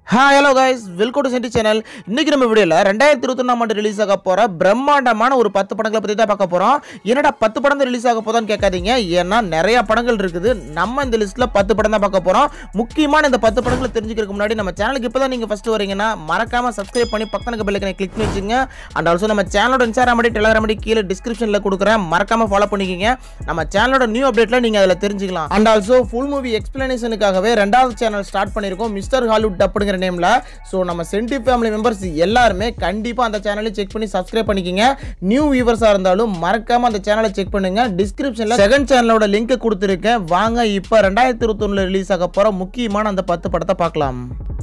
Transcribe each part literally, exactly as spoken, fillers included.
Hi, hello guys, welcome to Sentube channel. இன்னைக்கு நம்ம வீடியோல இரண்டாயிரத்து இருபத்தி ஒன்று ஆண்டு ரிலீஸ் ஆக போற பிரம்மாண்டமான ஒரு பத்து படங்களை பத்தி தான் பார்க்க போறோம். என்னடா பத்து படம் ரிலீஸ் ஆக போதான்னு கேட்காதீங்க. ஏன்னா நிறைய படங்கள் இருக்குது. நம்ம இந்த லிஸ்ட்ல பத்து படம் தான் பார்க்க போறோம். முக்கியமான இந்த பத்து படங்களை தெரிஞ்சுக்கிறதுக்கு முன்னாடி நம்ம சேனலுக்கு இப்பதான் நீங்க ஃபர்ஸ்ட் வரீங்கன்னா மறக்காம Subscribe பண்ணி பக்கத்துல இருக்க பெல் ஐகானை கிளிக் பண்ணி வச்சுங்க. அண்ட் ஆல்சோ நம்ம சேனலோட Instagram ஐடி, Telegram ஐடி கீழ டிஸ்கிரிப்ஷன்ல கொடுக்குறேன். மறக்காம ஃபாலோ பண்ணிக்கங்க. நம்ம சேனலோட நியூ அப்டேட்ல நீங்க அதல தெரிஞ்சுக்கலாம். அண்ட் ஆல்சோ ஃபுல் மூவி எக்ஸ்பிளனேஷனுக்காகவே இரண்டாவது சேனல் ஸ்டார்ட் பண்ணிருக்கோம். மிஸ்டர் ஹாலிவுட் அப்படிங்கிற நேம்ல. சோ நம்ம Sentube ஃபேமிலி மெம்பர்ஸ் எல்லாரும் கண்டிப்பா அந்த சேனலை செக் பண்ணி Subscribe பண்ணிக்கங்க. நியூ வியூவர்ஸா இருந்தாலும் மறக்காம அந்த சேனலை செக் பண்ணுங்க. டிஸ்கிரிப்ஷன்ல செகண்ட் சேனலோட லிங்க் கொடுத்திருக்கேன். வாங்க இப்போ இரண்டாயிரத்து இருபத்தி ஒன்று ல ரிலீஸ் ஆக போற முக்கியமான அந்த பத்து படத்தை பார்க்கலாம்.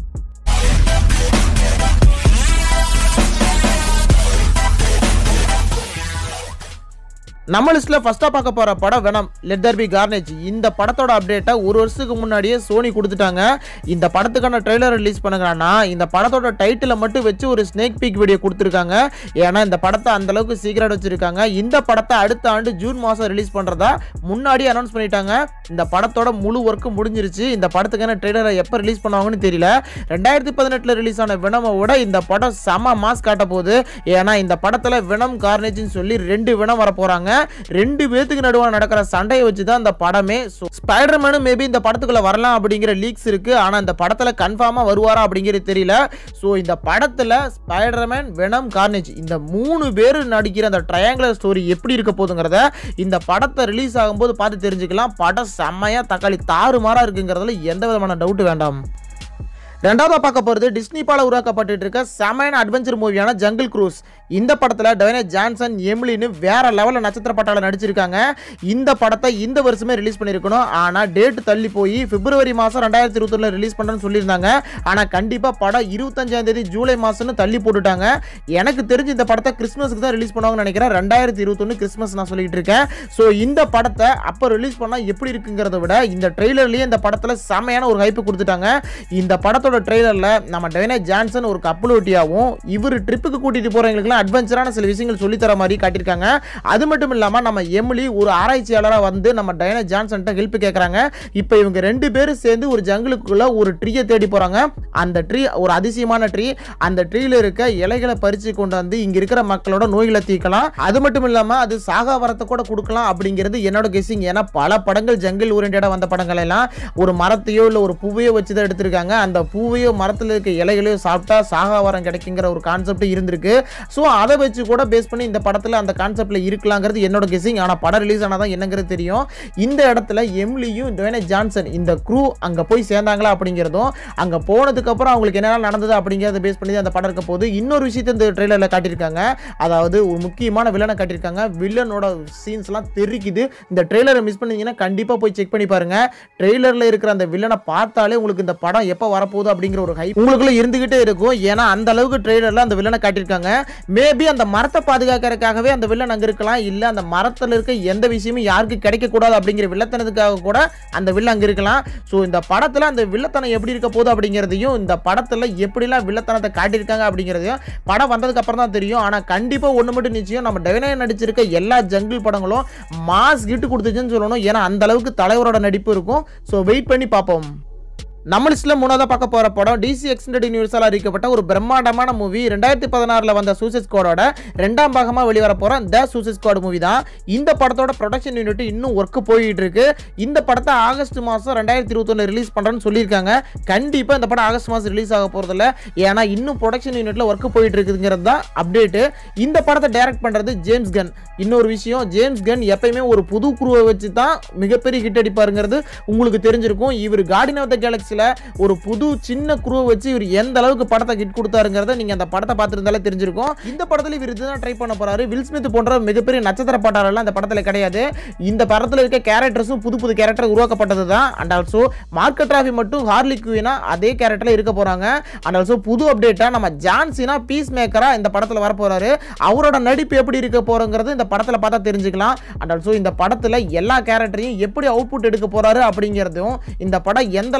நம்ம லிஸ்ட்ல ஃபர்ஸ்டா பார்க்க போற படம் Venom let there be Carnage. இந்த படத்தோட அப்டேட்டை ஒரு வருஷத்துக்கு முன்னாடியே சோனி கொடுத்துட்டாங்க. இந்த படத்துக்கான ட்ரெய்லர் ரிலீஸ் பண்ணுங்கன்னா இந்த படத்தோட டைட்டிலை மட்டும் வச்சு ஒரு ஸ்னேக் பீக் வீடியோ கொடுத்துருக்காங்க. ஏன்னா இந்த படத்தை அந்த அளவுக்கு சீக்கிரம் வச்சிருக்காங்க. இந்த படத்தை அடுத்த ஆண்டு ஜூன் மாசம் ரிலீஸ் பண்றதா முன்னாடி அனௌன்ஸ் பண்ணிட்டாங்க. இந்த படத்தோட முழு ஒர்க் முடிஞ்சிருச்சு. இந்த படத்துக்கான ட்ரெய்லரை எப்போ ரிலீஸ் பண்ணுவாங்கன்னு தெரியல. ரெண்டாயிரத்தி பதினெட்டுல ரிலீஸ் ஆன வெனமை விட இந்த படம் செம மாஸ் காட்ட போகுது. ஏன்னா இந்த படத்துல வெனம் கார்னேஜ்னு சொல்லி ரெண்டு வெனம் வர போறாங்க. ரெண்டு பேத்துக்கு நடுவா நடக்கிற சண்டையை வச்சு தான் இந்த படமே. ஸ்பைடர்மேன் மேபி இந்த படத்துக்குள்ள வரலாம் அப்படிங்கிற லீக்ஸ் இருக்கு. ஆனா இந்த படத்துல கன்ஃபார்மா வருவாரா அப்படிங்கிறது தெரியல. சோ இந்த படத்துல ஸ்பைடர்மேன், வெனம், கார்னேஜ் இந்த மூணு பேர் நடிக்கிற அந்த ட்ரையாங்குலர் ஸ்டோரி எப்படி இருக்க போகுதுங்கிறத இந்த படத்தை ரிலீஸ் ஆகும்போது பார்த்து தெரிஞ்சுக்கலாம். படம் செம்மையா தக்காளி தாறுமாறா இருக்குங்கிறதுல எந்த விதமான டவுட் வேண்டாம். ரெண்டாவதா பார்க்க போறது டிஸ்னிபால உருவாக்கப்பட்டு இருக்க செமையான அட்வென்ச்சர் மூவியான ஜங்கிள் க்ரூஸ். இந்த படத்துல டுவேன் ஜான்சன், எமிலின்னு வேற லெவல்ல நட்சத்திர பட்டாள நடிச்சிருக்காங்க. இந்த படத்தை இந்த வருஷமே ரிலீஸ் பண்ணிருக்கணும். ஆனா டேட் தள்ளி போய் பிப்ரவரி மாசம் ரெண்டாயிரத்தி இருபத்தி ஒண்ணுல ரிலீஸ் பண்றேன்னு சொல்லியிருந்தாங்க. ஆனா கண்டிப்பா படம் இருபத்தஞ்சாம் தேதி ஜூலை மாசம்னு தள்ளி போட்டுட்டாங்க. எனக்கு தெரிஞ்சு இந்த படத்தை கிறிஸ்மஸ்க்கு தான் ரிலீஸ் பண்ணுவாங்கன்னு நினைக்கிறேன். ரெண்டாயிரத்தி இருபத்தி ஒண்ணு கிறிஸ்மஸ் நான் சொல்லிட்டு இருக்கேன். சோ இந்த படத்தை அப்ப ரிலீஸ் பண்ணா எப்படி இருக்குங்கிறத விட இந்த ட்ரெய்லர்லயே இந்த படத்துல செமையான ஒரு ஹைப் கொடுத்துட்டாங்க. இந்த படத்தோட ட்ரெய்லர்ல நம்ம டுவேன் ஜான்சன் ஒரு கப்பல் ஓட்டியாவும் இவர் ட்ரிப்புக்கு கூட்டிட்டு போறவங்களுக்குலாம் அட்வென்ச்சரான சில விஷயங்கள் சொல்லி தர மாதிரி காட்டியிருக்காங்க. அது மட்டும் இல்லாம நம்ம எமிலி ஒரு ஆராய்ச்சியாளரா வந்து நம்ம டுவேன் ஜான்சன் ஹெல்ப் கேட்கறாங்க. இப்போ இவங்க ரெண்டு பேரும் சேர்ந்து ஒரு ஜங்கிளுக்குள்ள ஒரு ட்ரீயை தேடி போறாங்க. அந்த ட்ரீ ஒரு அதிசயமான ட்ரீ. அந்த ட்ரீல இருக்க இலைகளை பறிச்சு கொண்டு வந்து இங்க இருக்கிற மக்களோட நோய்களை தீர்க்கலாம். அது மட்டும் இல்லாம அது சாகா வரத்தை கூட கொடுக்கலாம் அப்படிங்கிறது என்னோட கெஸ்ஸிங். ஏன்னா பல படங்கள் ஜங்கிள் ஓரியன்டா வந்த படங்கள் எல்லாம் ஒரு மரத்தையோ இல்ல ஒரு பூவையோ வச்சு தான் எடுத்திருக்காங்க. அந்த பூவையோ மரத்துல இருக்க இலைகளையோ சாப்பிட்டா சாகாவரம் கிடைக்குங்கிற ஒரு கான்செப்ட் இருந்திருக்கு. சோ அதை வச்சு கூட பேஸ் பண்ணி இந்த படத்துல அந்த கான்செப்ட்ல இருக்கலாங்கிறது என்னோட கெஸ்ஸிங். ஆனா படம் ரிலீஸ் ஆனாதான் என்னங்கிறது தெரியும். இந்த இடத்துல எமிலியும் டுவேன் ஜான்சன் இந்த க்ரூ அங்க போய் சேர்ந்தாங்களா அப்படிங்கிறதும் அங்க போனதுக்கு அப்புறம் அவங்களுக்கு என்ன நடந்தது அப்படிங்கறத பேஸ் பண்ணி அந்த படம் இருக்க போது. இன்னொரு விஷயத்தை இந்த ட்ரெய்லர்ல காட்டியிருக்காங்க. அதாவது ஒரு முக்கியமான வில்லனை காட்டியிருக்காங்க. வில்லனோட சீன்ஸ் எல்லாம் தெரிக்குது. இந்த ட்ரெய்லரை மிஸ் பண்ணீங்கன்னா கண்டிப்பா போய் செக் பண்ணி பாருங்க. ட்ரெய்லர்ல இருக்கிற அந்த வில்லனை பார்த்தாலே உங்களுக்கு இந்த படம் எப்ப வரப்போகுது அப்படிங்கிற ஒரு ஹைப் உங்களுக்குள்ள இருந்துகிட்டே இருக்கும். ஏன்னா அந்த அளவுக்கு ட்ரெய்லர்ல அந்த வில்லனை காட்டியிருக்காங்க. மேபி அந்த மரத்தை பாதுகாக்கிறதுக்காகவே அந்த வில்லன் அங்க இருக்கலாம். இல்ல அந்த மரத்துல இருக்க எந்த விஷயமும் யாருக்கு கிடைக்க கூடாது அப்படிங்கிற வில்லத்தனத்துக்காக கூட அந்த வில்லன் அங்க இருக்கலாம். சோ இந்த படத்துல அந்த வில்லத்தனம் எப்படி இருக்க போகுது அப்படிங்கிறதையும் இந்த படத்துல எப்படிலாம் வில்லத்தனத்தை காட்டியிருக்காங்க அப்படிங்கிறதையும் படம் வந்ததுக்கு அப்புறம் தான் தெரியும். ஆனா கண்டிப்பா ஒண்ணு மட்டும் நிச்சயம், நம்ம டுவேன் நடிச்சிருக்க எல்லா ஜங்கிள் படங்களும் மாஸ் ஹிட் கொடுத்துச்சுன்னு சொல்லணும். ஏன்னா அந்த அளவுக்கு தலைவரோட நடிப்பு இருக்கும். சோ வெயிட் பண்ணி பார்ப்போம். நம்ம லிஸ்ட்ல மூணாவதா பார்க்க போற படம் டிசி எக்ஸ்டெண்டட் யூனிவர்ஸால அறிவிக்கப்பட்ட ஒரு பிரம்மாண்டமான மூவி ரெண்டாயிரத்தி பதினாறுல வந்த சூசைட் ஸ்குவாடோட இரண்டாம் பாகமா வெளிவர போற தி சூசைட் ஸ்குவாட் மூவி தான். இந்த படத்தோட ப்ரொடக்ஷன் யூனிட் இன்னும் ஒர்க் போயிட்டு இருக்கு. இந்த படத்தை ஆகஸ்ட் மாசம் ரெண்டாயிரத்தி இருபத்தி ஒண்ணு ரிலீஸ் பண்றேன்னு சொல்லியிருக்காங்க. கண்டிப்பா இந்த படம் ஆகஸ்ட் மாசம் ரிலீஸ் ஆக போறது இல்ல. ஏன்னா இன்னும் ப்ரொடக்ஷன் யூனிட்ல ஒர்க் போயிட்டு இருக்குங்கிறது தான் அப்டேட். இந்த படத்தை டைரக்ட் பண்றது ஜேம்ஸ் கன். இன்னொரு விஷயம், ஜேம்ஸ் கன் எப்பயுமே ஒரு புது குருவை வச்சு தான் மிகப்பெரிய ஹிட் அடிப்பாருங்கிறது உங்களுக்கு தெரிஞ்சிருக்கும். இவர் கார்டியன் ஆஃப் தி கேலக்ஸி ஒரு புது சின்ன குரூவை வச்சு இவர் எந்த அளவுக்கு படத்தை ஹிட் கொடுத்தாருங்கிறத நீங்க அந்த படத்தை பார்த்திருந்தாலே தெரிஞ்சிருக்கும். இந்த படத்துல இவர் இதுதான் ட்ரை பண்ண போறாரு. வில் ஸ்மித் போன்ற மிகப்பெரிய நட்சத்திர பட்டாளெல்லாம் இந்த படத்துல கிடையாது. இந்த படத்துல இருக்க கேரக்டர்ஸும் புது புது கேரக்டர் உருவாக்கப்பட்டது தான். அண்ட் ஆல்சோ மார்க்கெட் ராஃபி மட்டும் ஹார்லி குயினா அதே கேரக்டர்ல இருக்க போறாங்க. அண்ட் ஆல்சோ புது அப்டேட்டா நம்ம ஜான் சீனா பீஸ் மேக்கரா இந்த படத்துல வர போறாரு. அவரோட நடிப்பு எப்படி இருக்க போறங்கிறது இந்த படத்துல பார்த்தா தெரிஞ்சுக்கலாம். அண்ட் ஆல்சோ இந்த படத்துல எல்லா கேரக்டரையும் எப்படி அவுட்புட் எடுக்க போறாரு அப்படிங்கிறதும் இந்த படம் எந்த அளவுக்கு ஹிட்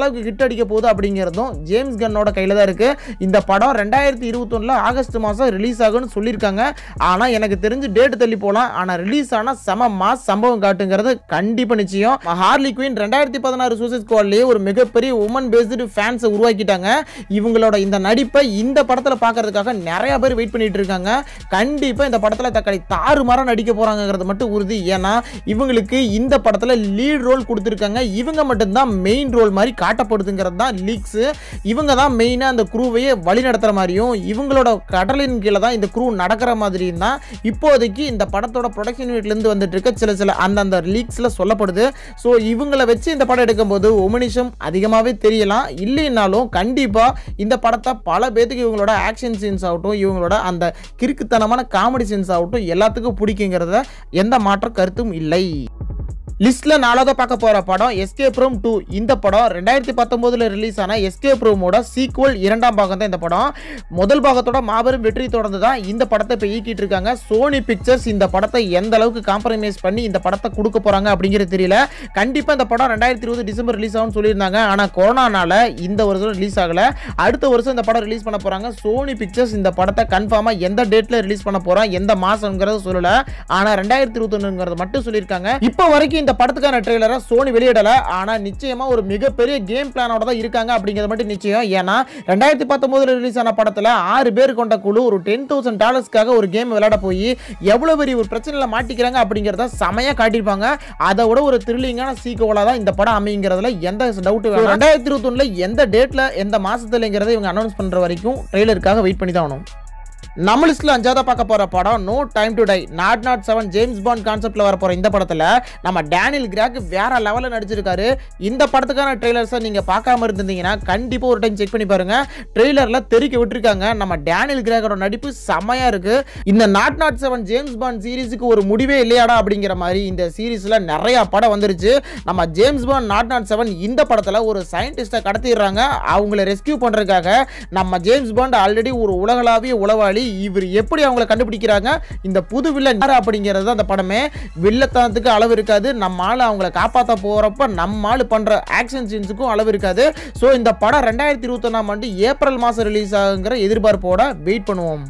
ஹிட் அடிக்க போகுது அப்படிங்கிறதும் ஜேம்ஸ் கன்னோட கையில தான் இருக்கு. இந்த படம் ரெண்டாயிரத்தி இருபத்தி ஒண்ணுல ஆகஸ்ட் மாசம் ரிலீஸ் ஆகும்னு சொல்லியிருக்காங்க. ஆனா எனக்கு தெரிஞ்சு டேட் தள்ளி போலாம். ஆனா ரிலீஸ் ஆனா செம மாஸ் சம்பவம் காட்டுங்கிறது கண்டிப்பா நிச்சயம். ஹார்லி குயின் ரெண்டாயிரத்தி பதினாறு சூசைட் ஸ்குவாட்லயே ஒரு மிகப்பெரிய உமன் பேஸ்டு ஃபேன்ஸை உருவாக்கிட்டாங்க. இவங்களோட இந்த நடிப்பை இந்த படத்துல பார்க்கறதுக்காக நிறைய பேர் வெயிட் பண்ணிட்டு இருக்காங்க. கண்டிப்பா இந்த படத்துல தக்காளி தாறுமாறா நடிக்க போறாங்கிறது மட்டும் உறுதி. ஏன்னா இவங்களுக்கு இந்த படத்துல லீட் ரோல் கொடுத்திருக்காங்க. இவங்க மட்டும் தான் மெயின் ரோல் மாதிரி காட்டப்படுதுங்கிறது தான் லீக்ஸ். இவங்க தான் மெயினா அந்த குரூவையே வழி நடத்துற மாதிரியும் இவங்களோட கடலின் கீழே தான் இந்த குரூ நடக்கிற மாதிரியும் தான் இப்போதைக்கு இந்த படத்தோட ப்ரொடக்ஷன் யூனிட்ல இருந்து வந்துட்டு இருக்க சில சில அந்தந்த லீக்ஸ்ல சொல்லப்படுது. ஸோ இவங்களை வச்சு இந்த படம் எடுக்கும்போது ஒமினிஷம் அதிகமாகவே தெரியலாம். இல்லைன்னாலும் கண்டிப்பா இந்த படத்தை பல பேத்துக்கு இவங்களோட ஆக்ஷன் சீன்ஸ் ஆகட்டும், இவங்களோட அந்த கிறுக்குத்தனமான காமெடி சீன்ஸ் ஆகட்டும் எல்லாத்துக்கும் பிடிக்குங்கிறத எந்த மாற்ற கருத்தும் இல்லை. லிஸ்ட்ல நாலாவது பார்க்க போற படம் எஸ்கேப் ரூம் டூ. இந்த படம் ரெண்டாயிரத்தி பத்தொன்பதுல ரிலீஸ் ஆன எஸ்கேப் ரூமோட சீக்வல் இரண்டாம் பாகம் தான் இந்த படம். முதல் பாகத்தோட மாபெரும் வெற்றி தொடர்ந்து தான் இந்த படத்தை இப்போ இயக்கிட்டு இருக்காங்க. சோனி பிக்சர்ஸ் இந்த படத்தை எந்த அளவுக்கு காம்ப்ரமைஸ் பண்ணி இந்த படத்தை கொடுக்க போறாங்க அப்படிங்கிறது தெரியல. கண்டிப்பா இந்த படம் ரெண்டாயிரத்தி இருபது டிசம்பர் ரிலீஸ் ஆகும்னு சொல்லியிருந்தாங்க. ஆனா கொரோனானால இந்த வருஷம் ரிலீஸ் ஆகல. அடுத்த வருஷம் இந்த படம் ரிலீஸ் பண்ண போறாங்க. சோனி பிக்சர்ஸ் இந்த படத்தை கன்ஃபார்மா எந்த டேட்ல ரிலீஸ் பண்ண போறோம், எந்த மாசம்ங்கிறத சொல்லல. ஆனா ரெண்டாயிரத்தி இருபத்தி ஒண்ணுங்கிறது மட்டும் சொல்லியிருக்காங்க. இப்போ வரைக்கும் இந்த படத்துக்கான ட்ரெய்லரை சோனி வெளியிடல. ஆனா நிச்சயமா ஒரு மிகப்பெரிய கேம் பிளானோட தான் இருக்காங்க அப்படிங்கிறது மட்டும் நிச்சயம். ஏன்னா ரெண்டாயிரத்தி பத்தொன்பதுல ரிலீஸ் ஆன படத்துல ஆறு பேர் கொண்ட குழு ஒரு டென் தௌசண்ட் டாலர்ஸ்க்காக ஒரு கேம் விளையாட போய் எவ்வளவு பெரிய ஒரு பிரச்சனையில மாட்டிக்கிறாங்க அப்படிங்கிறத செமையா காட்டியிருப்பாங்க. அதை விட ஒரு த்ரில்லிங்கான சீக்வலா தான் இந்த படம் அமைங்கிறதுல எந்த டவுட் வேணும். ரெண்டாயிரத்தி இருபத்தி ஒண்ணுல எந்த டேட்ல எந்த மாசத்துலங்கிறத இவங்க அனௌன்ஸ் பண்ற வரைக்கும் ட்ரெய்லருக்காக வெயிட் பண்ணி தான் ஆகணும். நம்ம லிஸ்ட்ல அஞ்சாவதா பார்க்க போற படம் no time to die. Naught naught seven James Bond கான்செப்ட்ல வர போற இந்த படத்துல நம்ம டேனியல் கிராக் வேற லெவல்ல நடிச்சிருக்காரு. இந்த படத்துக்கான ட்ரெய்லர்ஸை நீங்க பார்க்காம இருந்தீங்கன்னா கண்டிப்பா ஒரு டைம் செக் பண்ணி பாருங்க. ட்ரெய்லர்ல தெரிக்க விட்டுருக்காங்க. நம்ம டேனியல் கிராக்கோட நடிப்பு செமையா இருக்கு. இந்த naught naught seven James Bond சீரிஸுக்கு ஒரு முடிவே இல்லையாடா அப்படிங்கிற மாதிரி இந்த சீரிஸ்ல நிறைய படம் வந்துருச்சு. நம்ம James Bond naught naught seven இந்த படத்துல ஒரு சயின்டிஸ்டை கடத்திடுறாங்க. அவங்களை ரெஸ்கியூ பண்றதுக்காக நம்ம ஜேம்ஸ் பாண்ட் ஆல்ரெடி ஒரு உலகளாவிய உளவாளி. இவர் எப்படி அவங்களை கண்டுபிடிக்கிறாங்க, இந்த புது வில்லன் யார் அப்படிங்கிறது அந்த படமே. வில்லத்தனத்துக்கு அளவு இருக்காது. நம்ம ஆளு அவங்களை காப்பாற்ற போறப்ப நம்ம ஆளு பண்ற ஆக்ஷன் சீன்ஸுக்கும் அளவு இருக்காது. ஸோ இந்த படம் ரெண்டாயிரத்தி இருபத்தி ஒன்னாம் ஆண்டு ஏப்ரல் மாசம் ரிலீஸ் ஆகுங்கிற எதிர்பார்ப்போட வெயிட் பண்ணுவோம்.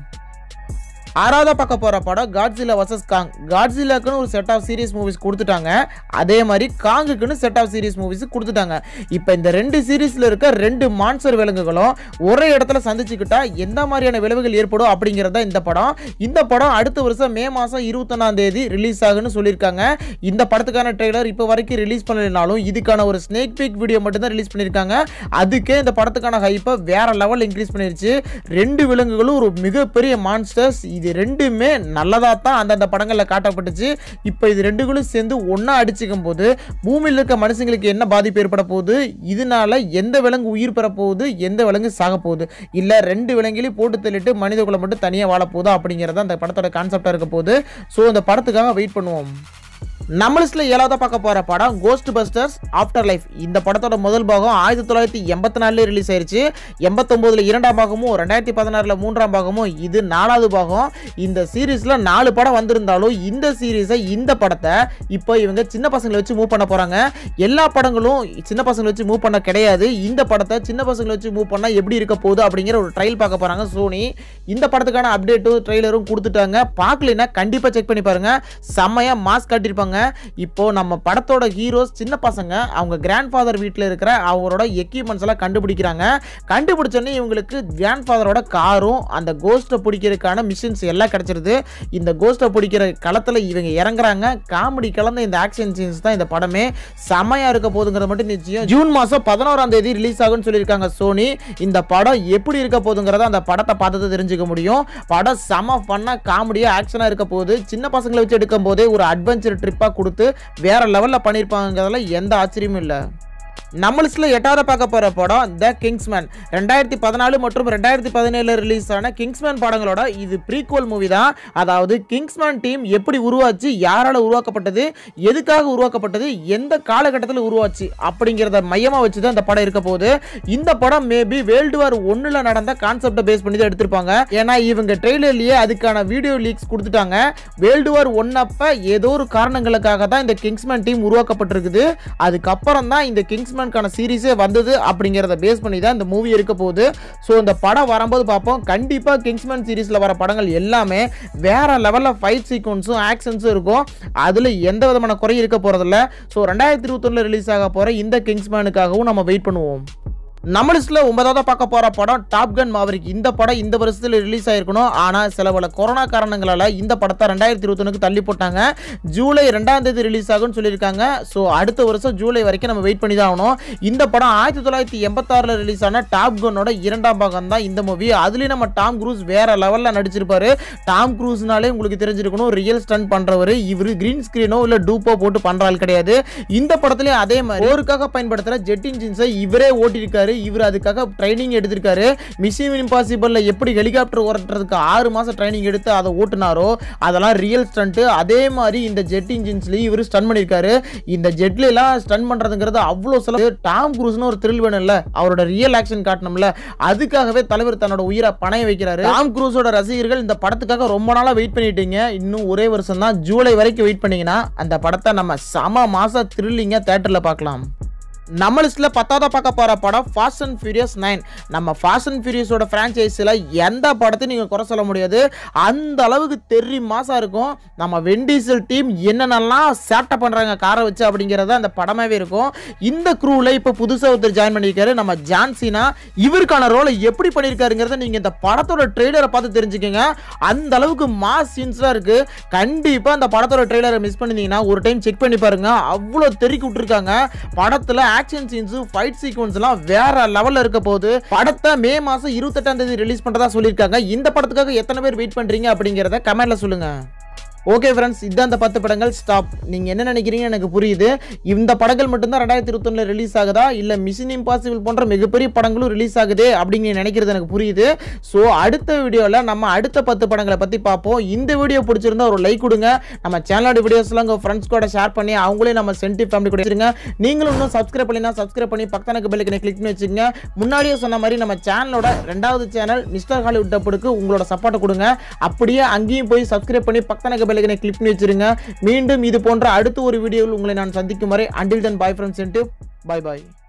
ஆறாவதா பார்க்க போற படம் காட்ஸில்லா வர்சஸ் காங். காட்ஸில்லாக்குன்னு ஒரு செட் ஆஃப் சீரிஸ் மூவிஸ் கொடுத்துட்டாங்க. அதே மாதிரி காங்குக்குன்னு செட் ஆஃப் சீரிஸ் மூவிஸ் கொடுத்துட்டாங்க. இப்போ இந்த ரெண்டு சீரிஸ்ல இருக்க ரெண்டு மான்ஸ்டர் விலங்குகளும் ஒரே இடத்துல சந்திச்சுக்கிட்டா எந்த மாதிரியான விளைவுகள் ஏற்படும் அப்படிங்கிறத இந்த படம். இந்த படம் அடுத்த வருஷம் மே மாசம் இருபத்தி ஒன்னாம் தேதி ரிலீஸ் ஆகுன்னு சொல்லியிருக்காங்க. இந்த படத்துக்கான ட்ரெய்லர் இப்போ வரைக்கும் ரிலீஸ் பண்ணலனாலும் இதுக்கான ஒரு ஸ்னேக் பீக் வீடியோ மட்டும் தான் ரிலீஸ் பண்ணியிருக்காங்க. அதுக்கே இந்த படத்துக்கான ஹைப்பை வேற லெவல் இன்க்ரீஸ் பண்ணிருச்சு. ரெண்டு விலங்குகளும் ஒரு மிகப்பெரிய மான்ஸ்டர்ஸ். இது ரெண்டுமே நல்லதா தான் அந்தந்த படங்கள்ல காட்டப்பட்டுச்சு. இப்போ இது ரெண்டுகளும் சேர்ந்து ஒன்னா அடிச்சுக்கும் போது பூமியில் இருக்க மனுஷங்களுக்கு என்ன பாதிப்பு ஏற்பட போகுது, இதனால எந்த விலங்கு உயிர் பெற போகுது, எந்த விலங்கு சாக போகுது, இல்ல ரெண்டு விலங்குகளையும் போட்டு தள்ளிட்டு மனித குலம் மட்டும் தனியாக வாழ போகுதா அப்படிங்கிறத அந்த படத்தோட கான்செப்டா இருக்க போகுது. ஸோ அந்த படத்துக்காக வெயிட் பண்ணுவோம். நம்ம லிஸ்ட்ல ஏழாவதா பார்க்க போற படம் கோஸ்ட் பஸ்டர்ஸ் ஆஃப்டர் லைஃப். இந்த படத்தோட முதல் பாகம் ஆயிரத்தி தொள்ளாயிரத்தி எண்பத்தி நாலுல ரிலீஸ் ஆயிருச்சு. எண்பத்தொன்பதுல இரண்டாம் பாகமும் ரெண்டாயிரத்தி பதினாறுல மூன்றாம் பாகமும் இது நாலாவது பாகம். இந்த சீரீஸ்ல நாலு படம் வந்திருந்தாலும் இந்த சீரீஸை இந்த படத்தை இப்போ இவங்க சின்ன பசங்களை வச்சு மூவ் பண்ண போறாங்க. எல்லா படங்களும் சின்ன பசங்களை வச்சு மூவ் பண்ண கிடையாது. இந்த படத்தை சின்ன பசங்களை வச்சு மூவ் பண்ணா எப்படி இருக்க போகுது அப்படிங்கிற ஒரு ட்ரையல் பார்க்க போறாங்க சோனி. இந்த படத்துக்கான அப்டேட்டும் ட்ரெய்லரும் கொடுத்துட்டாங்க. பார்க்கலனா கண்டிப்பா செக் பண்ணி பாருங்க. செம்மையா மாஸ் காட்டியிருப்பாங்க. இப்போ நம்ம படத்தோட ஹீரோஸ் சின்ன பசங்க அவங்க கிராண்ட் ஃபாதர் வீட்டில் இருக்கிற அவரோட எக்யூப்மெண்ட்ஸ் எல்லாம் கண்டுபிடிக்கிறாங்க. கண்டுபிடிச்சோன்னே இவங்களுக்கு கிராண்ட் ஃபாதரோட காரும் அந்த கோஸ்ட்டை பிடிக்கிறதுக்கான மிஷின்ஸ் எல்லாம் கிடைச்சிருது. இந்த கோஸ்ட்டை பிடிக்கிற களத்தில் இவங்க இறங்குறாங்க. காமெடி கலந்த இந்த ஆக்ஷன் சீன்ஸ் தான் இந்த படமே. செமையா இருக்க போதுங்கிறது மட்டும் நிச்சயம். ஜூன் மாசம் பதினோராம் தேதி ரிலீஸ் ஆகும்னு சொல்லியிருக்காங்க சோனி. இந்த படம் எப்படி இருக்க போதுங்கிறத அந்த படத்தை பார்த்து தெரிஞ்சுக்க முடியும். படம் செம ஃபன்னா காமெடியா ஆக்ஷனா இருக்க போகுது. சின்ன பசங்களை வச்சு எடுக்கும் போதே ஒரு அட்வென்ச்சர் ட்ரிப்பா கொடுத்து வேற லெவல்ல பண்ணிருப்பாங்கறதுல எந்த ஆச்சரியமும் இல்ல. நம்ம லிஸ்ட்ல எட்டாவது பார்க்க போற படம் த கிங்ஸ்மேன். ரெண்டாயிரத்தி பதினாலு மற்றும் ரெண்டாயிரத்தி பதினேழுல ரிலீஸ் ஆன கிங்ஸ்மேன் படங்களோட இது ப்ரீக்வல் மூவி தான். அதாவது கிங்ஸ்மேன் டீம் எப்படி உருவாச்சு, யாரால உருவாக்கப்பட்டது, எதுக்காக உருவாக்கப்பட்டது, எந்த காலகட்டத்தில் உருவாச்சு அப்படிங்கிறத மையமா வச்சு தான் இந்த படம் இருக்க போகுது. இந்த படம் மேபி வேர்ல்டு வார் ஒன்னுல நடந்த கான்செப்டை பேஸ் பண்ணி தான் எடுத்திருப்பாங்க. ஏன்னா இவங்க ட்ரெய்லர்லயே அதுக்கான வீடியோ லீக்ஸ் கொடுத்துட்டாங்க. வேர்ல்டு வார் ஒன் அப்ப ஏதோ ஒரு காரணங்களுக்காக தான் இந்த கிங்ஸ்மேன் டீம் உருவாக்கப்பட்டிருக்குது. அதுக்கப்புறம் தான் இந்த கிங்ஸ் கிங்ஸ்மேனுக்கான சீரிஸே வந்தது அப்படிங்கிறத பேஸ் பண்ணி தான் இந்த மூவி இருக்க போகுது. ஸோ இந்த படம் வரும்போது பார்ப்போம். கண்டிப்பாக கிங்ஸ்மேன் சீரிஸில் வர படங்கள் எல்லாமே வேற லெவலில் ஃபைட் சீக்வன்ஸும் ஆக்ஷன்ஸும் இருக்கும். அதில் எந்த விதமான குறை இருக்க போகிறதில்ல. ஸோ ரெண்டாயிரத்தி இருபத்தொன்னில் ரிலீஸ் ஆக போகிற இந்த கிங்ஸ்மேனுக்காகவும் நம்ம வெயிட் பண்ணுவோம். நம்ம லிஸ்ட்ல ஒன்பதாவது பார்க்க போற படம் டாப் கன் மாவரிக். இந்த படம் இந்த வருஷத்துல ரிலீஸ் ஆயிருக்கணும். ஆனா சில பல கொரோனா காரணங்களால இந்த படத்தை ரெண்டாயிரத்தி இருபத்தி ஒண்ணுக்கு தள்ளி போட்டாங்க. ஜூலை ரெண்டாம் தேதி ரிலீஸ் ஆகும்னு சொல்லியிருக்காங்க. ஸோ அடுத்த வருஷம் ஜூலை வரைக்கும் நம்ம வெயிட் பண்ணி தான் ஆகணும். இந்த படம் ஆயிரத்தி தொள்ளாயிரத்தி எண்பத்தி ஆறுல ரிலீஸ் ஆன டாப் கன்னோட இரண்டாம் பாகம் தான் இந்த மூவி. அதுலயும் நம்ம டாம் க்ரூஸ் வேற லெவல்ல நடிச்சிருப்பாரு. டாம் க்ரூஸ்னாலே உங்களுக்கு தெரிஞ்சிருக்கணும், ரியல் ஸ்டண்ட் பண்றவர். இவரு கிரீன் ஸ்கிரீனோ இல்ல டூப்போ போட்டு பண்றாள் கிடையாது. இந்த படத்துலயும் அதே மாதிரி போருக்காக பயன்படுத்துற ஜெட் இன்ஜின்ஸை இவரே ஓட்டிருக்காரு. இவர் அதுக்காக ட்ரைனிங் எடுத்திருக்காரு. மிஷன் இம்பாசிபிள்ல எப்படி ஹெலிகாப்டர் ஓட்டுறதுக்கு ஆறு மாசம் ட்ரைனிங் எடுத்து அதை ஓட்டுனாரோ அதெல்லாம் ரியல் ஸ்டண்ட். அதே மாதிரி இந்த ஜெட் இன்ஜின்ஸ்லயும் இவர் ஸ்டன் பண்ணிருக்காரு. இந்த ஜெட்ல எல்லாம் ஸ்டன் பண்றதுங்கிறது அவ்வளோ செலவு. டாம் க்ரூஸ்னு ஒரு த்ரில் வேணும்ல, அவரோட ரியல் ஆக்ஷன் காட்டணும்ல, அதுக்காகவே தலைவர் தன்னோட உயிரை பணைய வைக்கிறாரு. டாம் க்ரூஸோட ரசிகர்கள் இந்த படத்துக்காக ரொம்ப நாளா வெயிட் பண்ணிட்டீங்க. இன்னும் ஒரே வருஷம் தான், ஜூலை வரைக்கும் வெயிட் பண்ணீங்கன்னா அந்த படத்தை நம்ம சம மாச த்ரில்லிங்கா தியேட்டர்ல பார்க்கலாம். நம்ம லிஸ்ட்ல பத்தாவது பார்க்க போற படம் ஃபாஸ்ட் அண்ட் ஃபியூரியஸ் நைன். நம்ம ஃபாஸ்ட் அண்ட் ஃபியூரியஸோட பிரான்ச்சைஸில் எந்த படத்தையும் நீங்கள் குறை சொல்ல முடியாது. அந்த அளவுக்கு தெரி மாசா இருக்கும். நம்ம வென் டீசல் டீம் என்னென்னலாம் சேட்டை பண்றாங்க காரை வச்சு அப்படிங்கிறத அந்த படமாவே இருக்கும். இந்த க்ரூவில் இப்போ புதுசாக ஒருத்தர் ஜாயின் பண்ணியிருக்காரு, நம்ம ஜான்சினா. இவருக்கான ரோலை எப்படி பண்ணியிருக்காருங்கிறத நீங்க இந்த படத்தோட ட்ரெய்லரை பார்த்து தெரிஞ்சுக்கங்க. அந்த அளவுக்கு மாஸ் சீன்ஸ்லாம் இருக்கு. கண்டிப்பா அந்த படத்தோட ட்ரெய்லரை மிஸ் பண்ணிருந்தீங்கன்னா ஒரு டைம் செக் பண்ணி பாருங்க. அவ்வளோ தெறிக்கி விட்டுருக்காங்க. படத்துல ஆக்ஷன் சீன்ஸ், ஃபைட் சீக்வன்ஸ் எல்லாம் வேற லெவல்ல இருக்க போகுது. படத்தை மே மாசம் இருபத்தி எட்டாம் தேதி ரிலீஸ் பண்றதா சொல்லியிருக்காங்க. இந்த படத்துக்காக எத்தனை பேர் வெயிட் பண்றீங்க அப்படிங்கிறத கமெண்ட்ல சொல்லுங்க. ஓகே ஃப்ரெண்ட்ஸ், இதுதான் அந்த பத்து படங்கள். ஸ்டாப். நீங்கள் என்ன நினைக்கிறீங்கன்னு எனக்கு புரியுது. இந்த படங்கள் மட்டும்தான் ரெண்டாயிரத்தி இருபத்தொன்னில் ரிலீஸ் ஆகுதா, இல்லை மிஷன் இம்பாசிபிள் போன்ற மிகப்பெரிய படங்களும் ரிலீஸ் ஆகுது அப்படிங்க நினைக்கிறது எனக்கு புரியுது. ஸோ அடுத்த வீடியோவில் நம்ம அடுத்த பத்து படங்களை பற்றி பார்ப்போம். இந்த வீடியோ பிடிச்சிருந்தா ஒரு லைக் கொடுங்க. நம்ம சேனலோட வீடியோஸ்லாம் உங்கள் ஃப்ரெண்ட்ஸ் கூட ஷேர் பண்ணி அவங்களே நம்ம சென்டிவ் ஃபேமிலி கூட வச்சுருங்க. நீங்களும் இன்னும் சப்ஸ்கிரைப் பண்ணினா சப்ஸ்கிரைப் பண்ணி பக்கத்துக்கு பெல்லைக்கனை கிளிக் பண்ணி வச்சுக்கோங்க. முன்னாடியே சொன்ன மாதிரி நம்ம சேனலோட ரெண்டாவது சேனல் மிஸ்டர் ஹாலிவுட் டப்புக்கு உங்களோட சப்போர்ட்டை கொடுங்க. அப்படியே அங்கேயும் போய் சப்ஸ்கிரைப் பண்ணி பக்கத்துக்கு பெல்லைக்கனை கிளிக் பண்ணி வச்சிருங்க. மீண்டும் இது போன்ற அடுத்த ஒரு வீடியோவில் உங்களை நான் சந்திக்கும் வரை until then bye from Sentube. Bye bye.